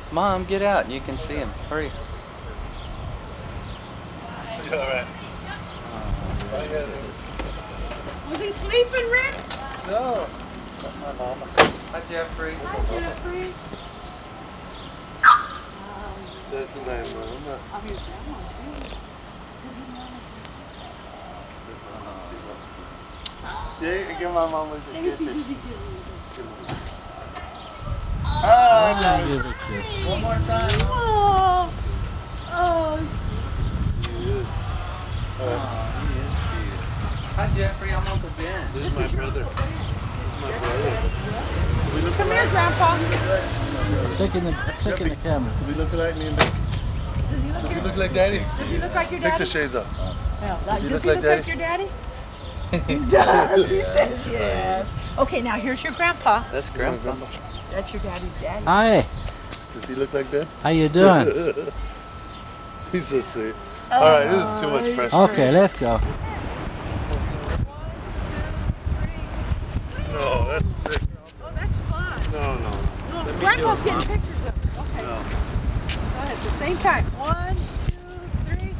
Mom, get out and you can see him. Hurry. You all right? Was he sleeping, Rick? No. That's my mama. Hi, Jeffrey. Hi, Jeffrey. That's my mama. I'm your grandma, too. Does he want to? Yeah, give my mama a kiss. Does he give me Ah, Give a kiss. One more time. Oh, oh. He is. He is cute. Hi, Jeffrey. I'm Uncle Ben. This is my brother. This is my brother. Do we look Come here, alike? Grandpa. I'm taking the camera. Do we look alike, me and Nick? Does he look like Daddy? Does he look like your Take daddy? the shades off. No, Does he does look he like look Daddy? like your daddy? He does. He says yes. Okay, now here's your grandpa. That's Grandpa. That's your daddy's daddy. Hi, Does he look like Ben? how you doing? He's so sweet. All right, this is too much pressure. Okay, let's go. No, that's sick. Oh, that's fun. No, no. No, Grandpa's getting pictures of it. Okay. No. Go ahead, at the same time. 1, 2, 3,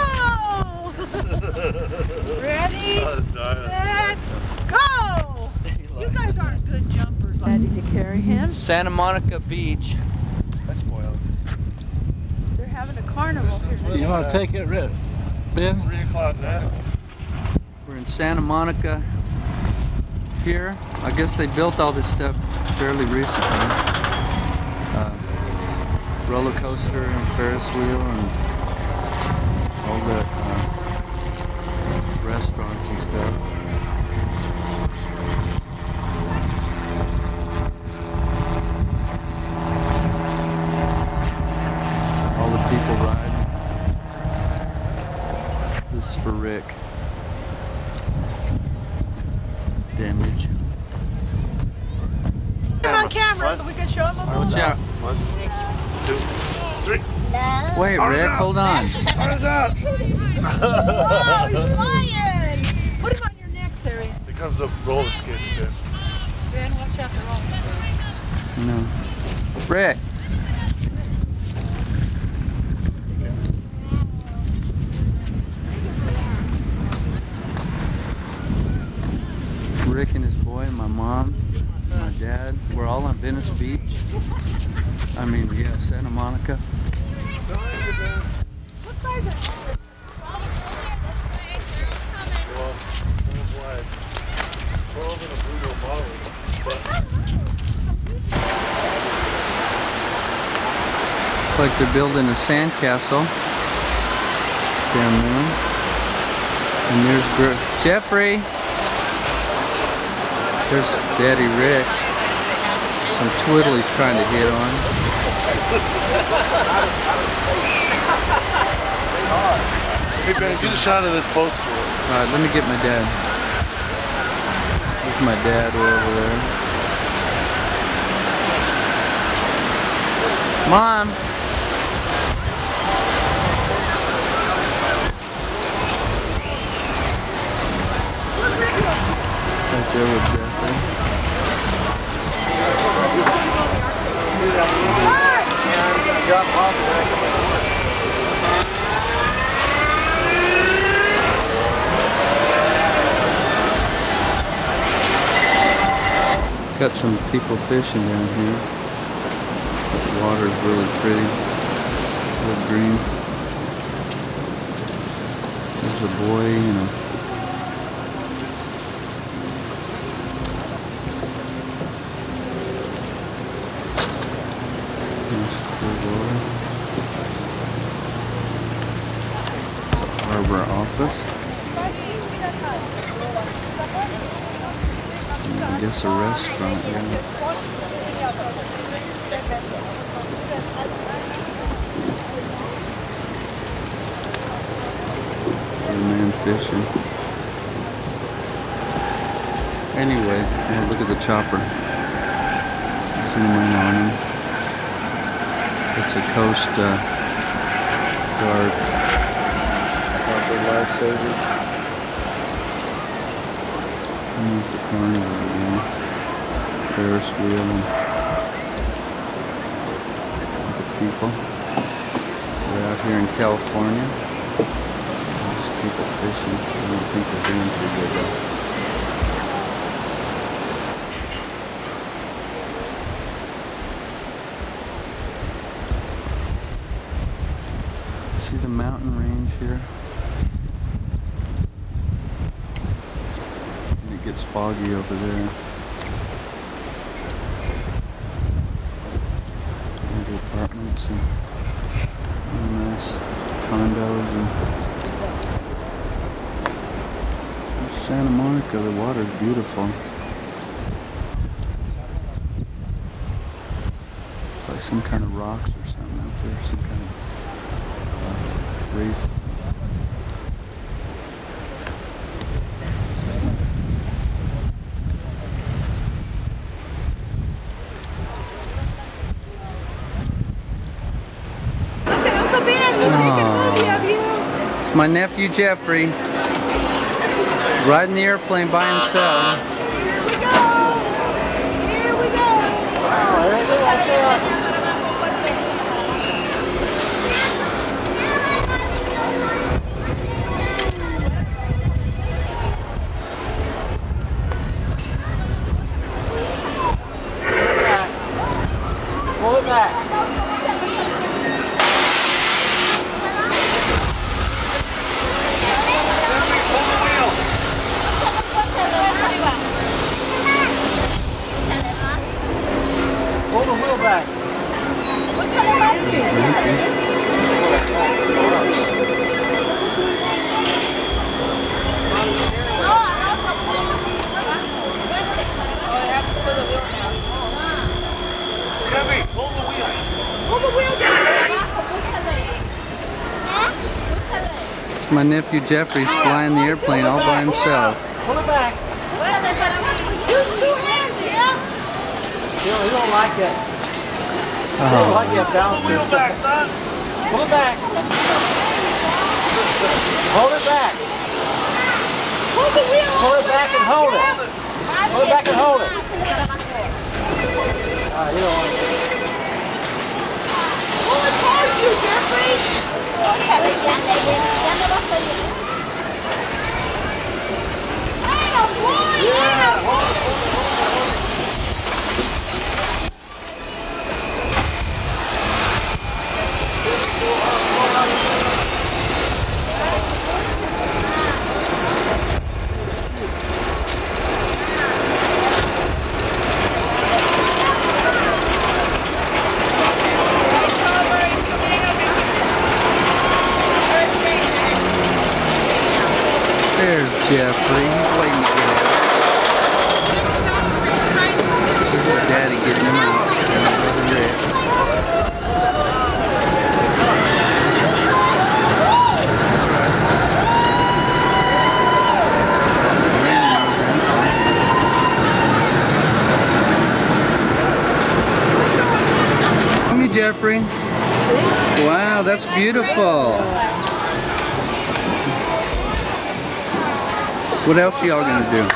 go! Ready, Oh, darn. set, go! You guys aren't good jumpers. Daddy to carry him. Santa Monica Beach. That's spoiled. They're having a carnival here. You want to take it, Ben? 3 o'clock now. We're in Santa Monica here. I guess they built all this stuff fairly recently. Roller coaster and Ferris wheel and all the restaurants and stuff. All the people riding. This is for Rick. Damage. Put him on camera so we can show him a Watch out. 1, 2, 3. Wait, Rick, hold on. Arms out. Oh, he's flying! Put him on your neck, Sarah. Here comes a roller skating there. Ben, watch out the roller. No. Rick. Rick and his boy and my mom, my dad, we're all on Venice Beach. I mean, yeah, Santa Monica. What size is it? Well, someone's wide. 12 and a blue bottle. But Looks like they're building a sandcastle down there. And there's Jeffrey. There's Daddy Rick. Some twiddle he's trying to hit on. hey Ben, get a shot of this poster. Alright, let me get my dad. There's my dad over there. Mom! Right there with Jeffrey. Got some people fishing down here. The water's really pretty. Real green. There's a boy and a harbor office. And I guess a restaurant, yeah. The man fishing. Anyway, yeah, look at the chopper. Zoom in on him. It's a Coast Guard chopper lifesavers. And there's the carnival again. Ferris wheel. people. We're out here in California. There's people fishing. I don't think they're doing too good though. See the mountain range here? And it gets foggy over there. And the apartments and really nice condos and Santa Monica, the water is beautiful. It's like some kind of rocks or something out there, some kind of reef. Look at Uncle Ben, he's making a movie of you. It's my nephew Jeffrey, riding the airplane by himself. Here we go. Here we go. Pull it back. Pull the wheel back. Jeffy, pull the wheel. Pull the wheel down. It's my nephew Jeffrey's flying the airplane all by himself. Pull it back. Use two hands, yeah. He don't like it. He don't like that balance. Wheel back, son. Pull it back. Hold it back. Pull the wheel. Pull it back and hold it. Pull it back and hold it. You don't like it. Pull it towards you, Jeffrey. There's Jeffrey. He's waiting to get out. This is Daddy getting him out. And his brother Rick. Come here, Jeffrey. Wow, that's beautiful. What else are y'all gonna do?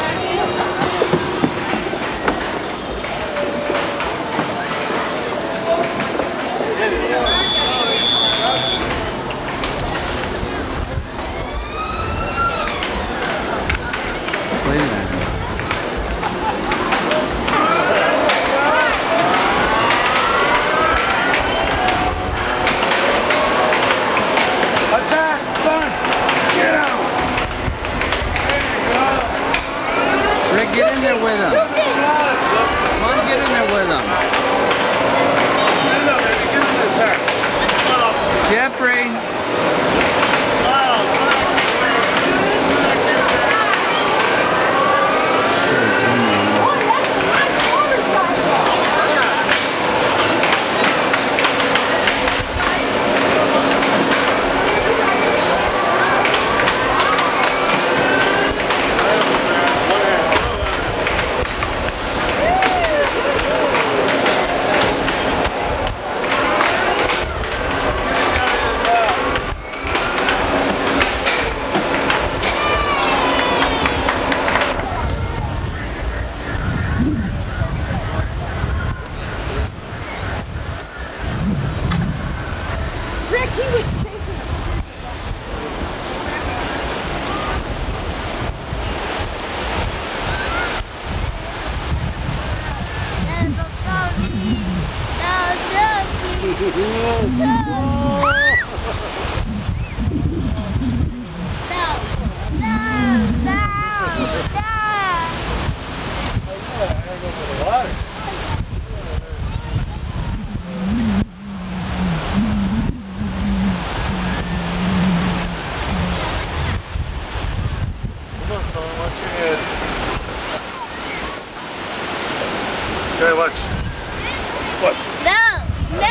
Play that. Attack, son. Get out. There you go. He was chasing us. There's a puppy. No, no. Okay, watch. Watch. No, no.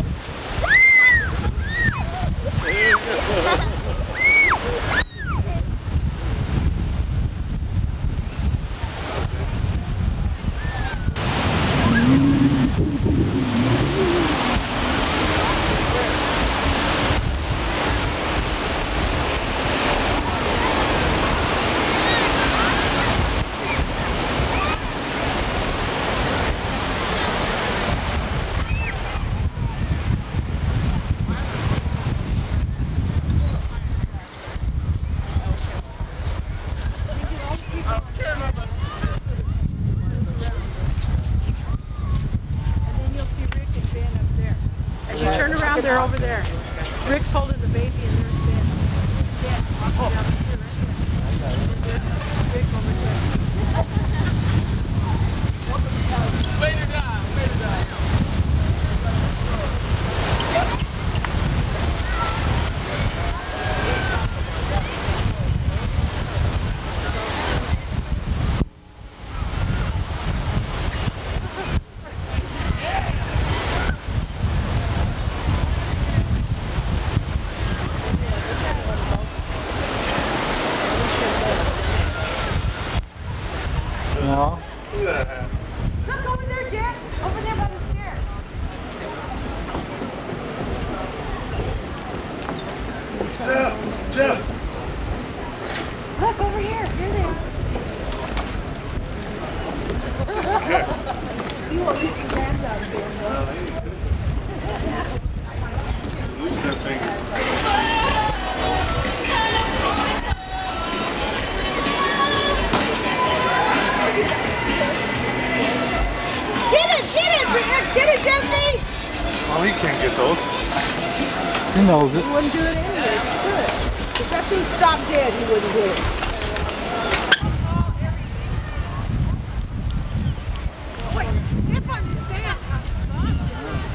Turn around, they're over there. Rick's holding the baby and there's Ben. Oh. Rick over there. Wait or die, wait or die. No. Look over there, Jeff. Over there by the stairs. Jeff! Look over here. Here they are. You won't get your hands out of here. Lose that finger. Get it, Jeffy! Oh, he can't get those. He knows it. He wouldn't do it anyway. He could. If that thing stopped dead, he wouldn't do it. Wait, step on the sand. How soft it is.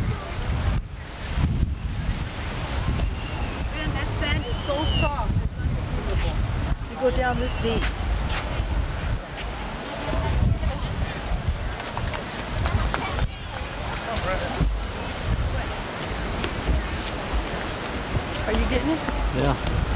Man, that sand is so soft. It's unbelievable. You go down this deep. Are you getting it? Yeah.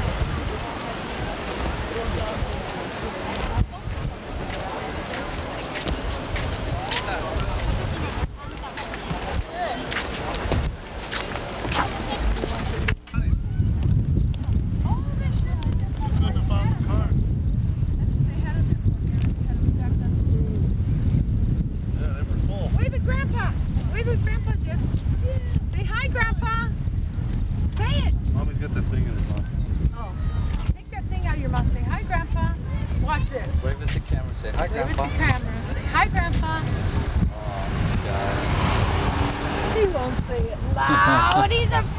Wave at Grandpa. Wave at Grandpa, Jeff. Say hi, Grandpa. Say it. Mommy's got that thing in his mouth. Oh. Take that thing out of your mouth. Say hi, Grandpa. Watch this. Wave at the camera. Say hi, Wave Grandpa. at the camera. Say hi, Grandpa. Oh, God. He won't say it loud. He's afraid.